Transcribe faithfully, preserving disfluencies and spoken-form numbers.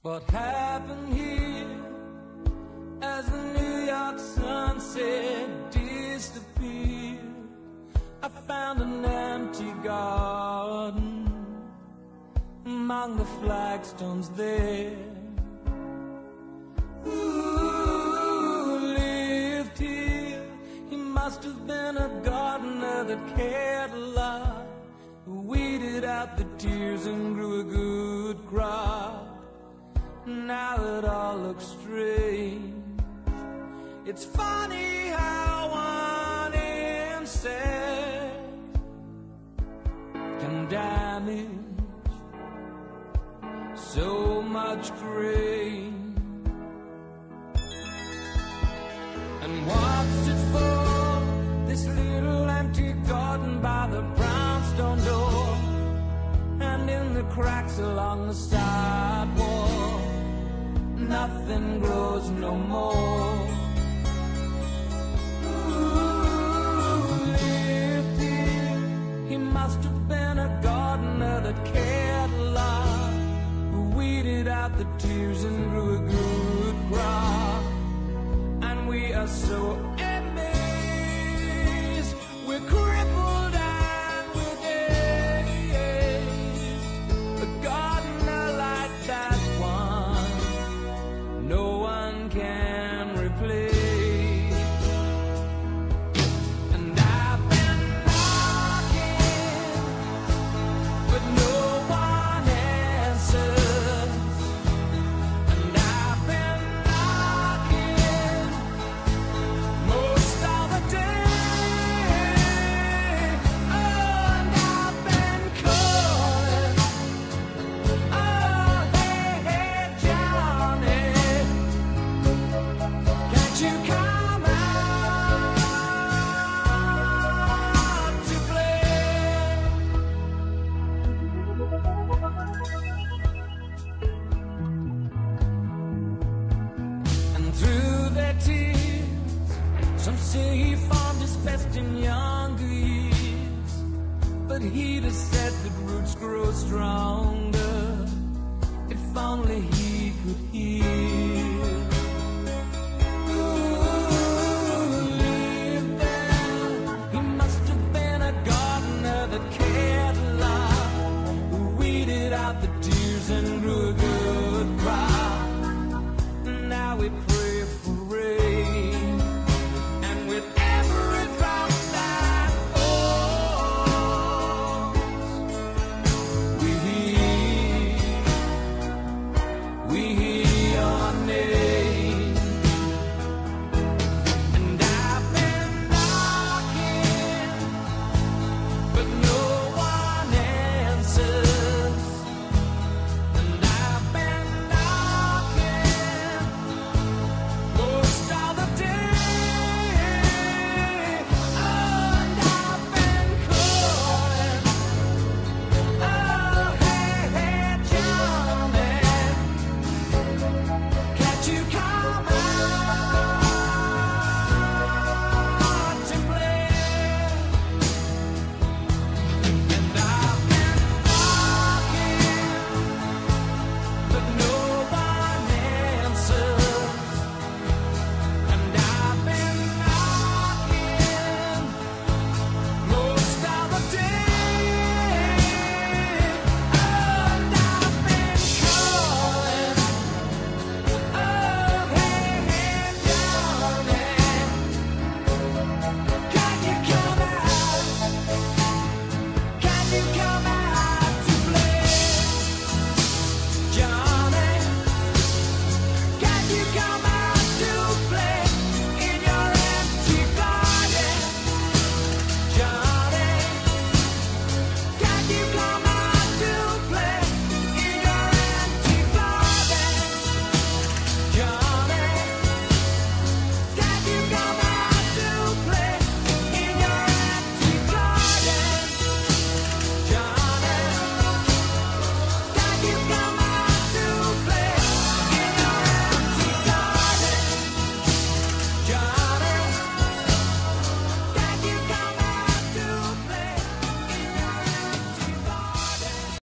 What happened here as the New York sunset disappeared? I found an empty garden among the flagstones there. Who lived here? He must have been a gardener that cared a lot, who weeded out the tears and grew a good crop. Now it all looks strange. It's funny how one insect can damage so much grain. And what's it for, this little empty garden by the brownstone door, and in the cracks along the sidewalk? Nothing grows no more. Who lived here? He must have been a gardener that cared a lot, who weeded out the tears and grew a good crop. And we are so amazed, we're crippled and we're dazed. A gardener like that one, no one can replace. And I've been knocking, but no one answers. And I've been knocking most of the day. Oh, and I've been calling. Oh, hey, hey, Johnny, can't you come out to play? And through their tears, some say he found his best in younger years. But he'd have said that roots grow stronger if only he could hear. Who lived there? He must have been a gardener that cared a lot, who weeded out the tears